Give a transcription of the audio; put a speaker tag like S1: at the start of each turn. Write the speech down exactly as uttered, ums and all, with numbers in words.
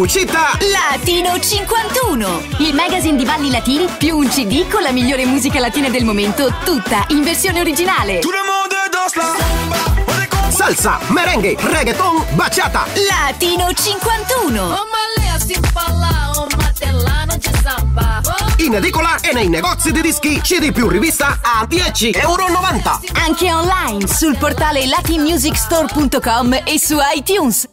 S1: uscita
S2: Latino cinquantuno, il magazine di balli latini più un C D con la migliore musica latina del momento, tutta in versione originale.
S1: Salsa, merengue, reggaeton, bachata.
S2: Latino cinquantuno.
S1: In edicola e nei negozi di dischi. C D più rivista a dieci e novanta euro.
S2: Anche online sul portale latin music store punto com e su iTunes.